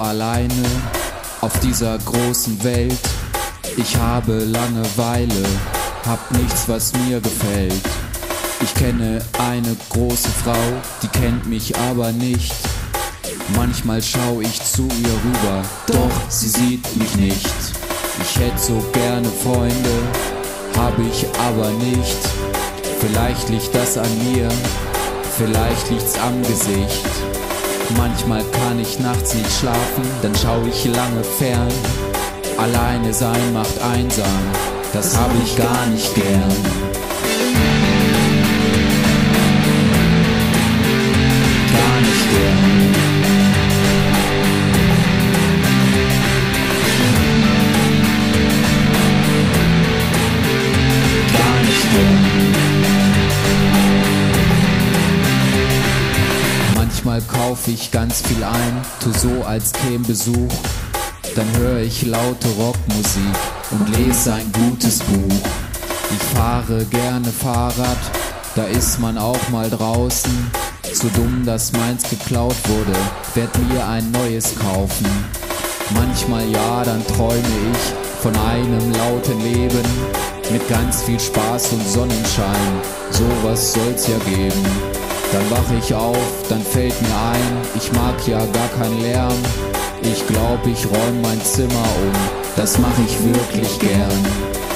alleine auf dieser großen Welt. Ich habe Langeweile, hab nichts, was mir gefällt. Ich kenne eine große Frau, die kennt mich aber nicht. Manchmal schau ich zu ihr rüber, doch sie sieht mich nicht. Ich hätte so gerne Freunde, hab ich aber nicht. Vielleicht liegt das an mir, vielleicht liegt's am Gesicht. Manchmal kann ich nachts nicht schlafen, dann schau ich lange fern. Alleine sein macht einsam, das hab ich gar nicht gern. Gar nicht gern. Gar nicht gern. Manchmal kauf ich ganz viel ein, tu so als käm Besuch. Dann höre ich laute Rockmusik und lese ein gutes Buch. Ich fahre gerne Fahrrad, da ist man auch mal draußen. So dumm, dass meins geklaut wurde, werd mir ein neues kaufen. Manchmal ja, dann träume ich von einem lauten Leben mit ganz viel Spaß und Sonnenschein. Sowas soll's ja geben. Dann wach ich auf, dann fällt mir ein, ich mag ja gar keinen Lärm. Ich glaub, ich räum mein Zimmer um, das mach ich wirklich gern.